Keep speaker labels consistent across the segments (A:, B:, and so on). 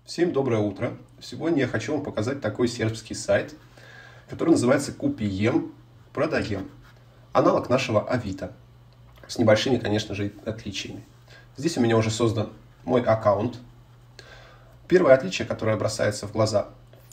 A: Всем доброе утро! Сегодня я хочу вам показать такой сербский сайт, который называется Купием Продаем. Аналог нашего Авито. С небольшими, конечно же, отличиями. Здесь у меня уже создан мой аккаунт. Первое отличие, которое бросается в глаза,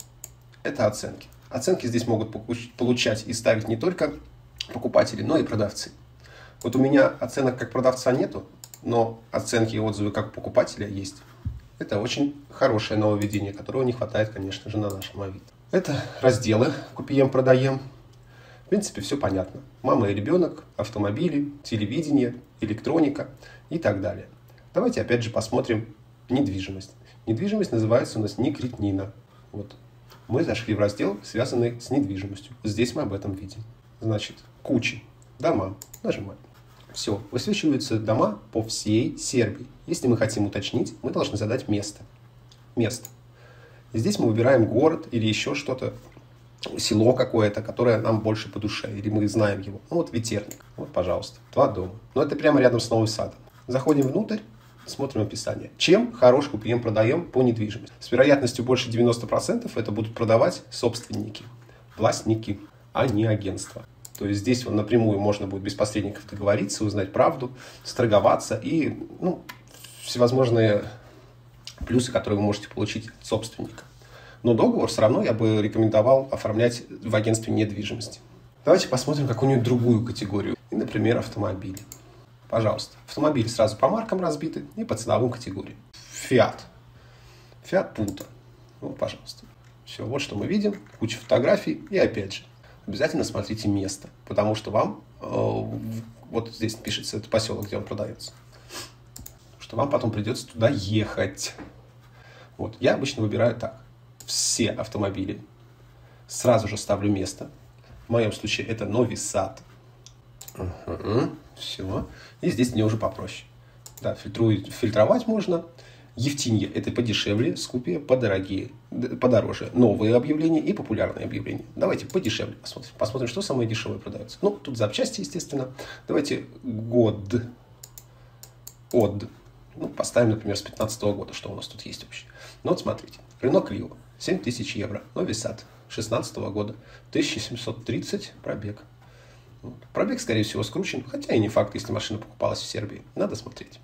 A: это оценки. Оценки здесь могут получать и ставить не только покупатели, но и продавцы. Вот у меня оценок как продавца нету, но оценки и отзывы как покупателя есть. Это очень хорошее нововведение, которого не хватает, конечно же, на нашем Авито. Это разделы «Купием, продаем». В принципе, все понятно. Мама и ребенок, автомобили, телевидение, электроника и так далее. Давайте опять же посмотрим недвижимость. Недвижимость называется у нас некретнина. Вот. Мы зашли в раздел, связанный с недвижимостью. Здесь мы об этом видим. Значит, кучи, дома. Нажимаем. Все, высвечиваются дома по всей Сербии. Если мы хотим уточнить, мы должны задать место. Место. И здесь мы выбираем город или еще что-то, село какое-то, которое нам больше по душе, или мы знаем его. Ну вот Ветерник, вот, пожалуйста, 2 дома. Но это прямо рядом с Новым Садом. Заходим внутрь, смотрим описание. Чем хорош Купием, продаем по недвижимости? С вероятностью больше 90% это будут продавать собственники, властники, а не агентства. То есть здесь напрямую можно будет без посредников договориться, узнать правду, сторговаться и всевозможные плюсы, которые вы можете получить от собственника. Но договор все равно я бы рекомендовал оформлять в агентстве недвижимости. Давайте посмотрим какую-нибудь другую категорию. И, например, автомобили. Пожалуйста. Автомобили сразу по маркам разбиты и по ценовым категориям. Fiat Punto. Вот, пожалуйста. Все, вот что мы видим. Куча фотографий. И опять же, обязательно смотрите место, потому что вам, вот здесь пишется, это поселок, где он продается, что вам потом придется туда ехать. Вот, я обычно выбираю так. Все автомобили сразу же ставлю место. В моем случае это Новый Сад. Все. И здесь мне уже попроще. Да, фильтровать можно. Евтинья – это подешевле, Скупия – подороже. Новые объявления и популярные объявления. Давайте подешевле посмотрим. Посмотрим, что самое дешевое продается. Ну, тут запчасти, естественно. Давайте год. Ну, поставим, например, с 2015 года, что у нас тут есть вообще. Ну, вот смотрите. Renault Clio – 7000 евро. Новый Сад – 2016 года. 1730 пробег. Пробег, скорее всего, скручен. Хотя и не факт, если машина покупалась в Сербии. Надо смотреть.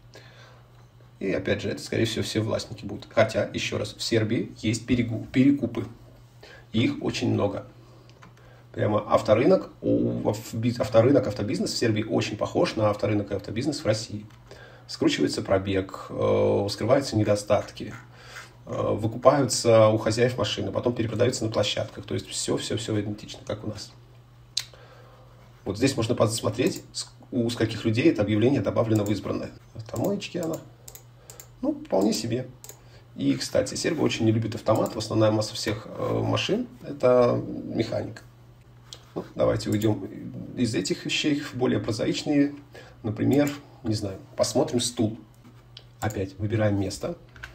A: И опять же, это, скорее всего, все властники будут. Хотя, еще раз, в Сербии есть перекупы. Их очень много. Прямо авторынок, автобизнес в Сербии очень похож на авторынок и автобизнес в России. Скручивается пробег, скрываются недостатки, выкупаются у хозяев машины, потом перепродаются на площадках. То есть все идентично, как у нас. Вот здесь можно посмотреть, у каких людей это объявление добавлено в избранное. Автомоечки она. Ну, вполне себе. И, кстати, сербы очень не любят автомат. Основная масса всех машин – это механика. Ну, давайте уйдем из этих вещей в более прозаичные. Например, не знаю, посмотрим стул. Опять выбираем место.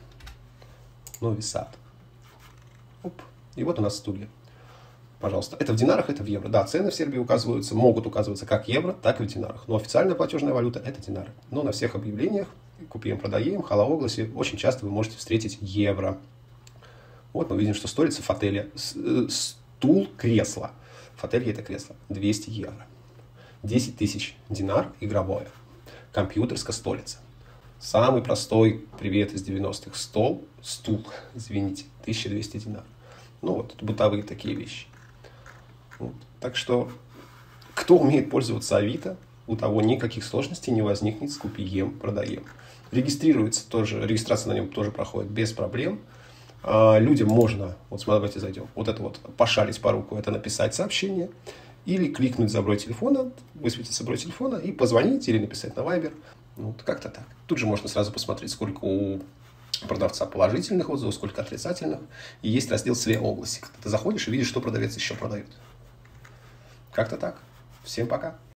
A: Новый Сад. Оп. И вот у нас стулья. Пожалуйста. Это в динарах, это в евро. Да, цены в Сербии указываются, могут указываться как евро, так и в динарах. Но официальная платежная валюта – это динары. Но на всех объявлениях Купием, продаем, халаогласе очень часто вы можете встретить евро. Вот мы видим, что столица фотеля, стул, кресло. Фотелье – это кресло. 200 евро. 10 тысяч динар игровое. Компьютерская столица. Самый простой привет из 90-х. Стул, извините, 1200 динар. Ну вот, бытовые такие вещи. Вот. Так что, кто умеет пользоваться Авито, у того никаких сложностей не возникнет с Купием, продаем. Регистрация на нем тоже проходит без проблем. Людям можно, вот давайте зайдем, вот это вот пошарить по руку, это написать сообщение, или кликнуть за бронь телефона, высветится бронь телефона, и позвонить или написать на Viber. Вот, как-то так. Тут же можно сразу посмотреть, сколько у продавца положительных отзывов, сколько отрицательных. И есть раздел «Све области». Ты заходишь и видишь, что продавец еще продает. Как-то так. Всем пока.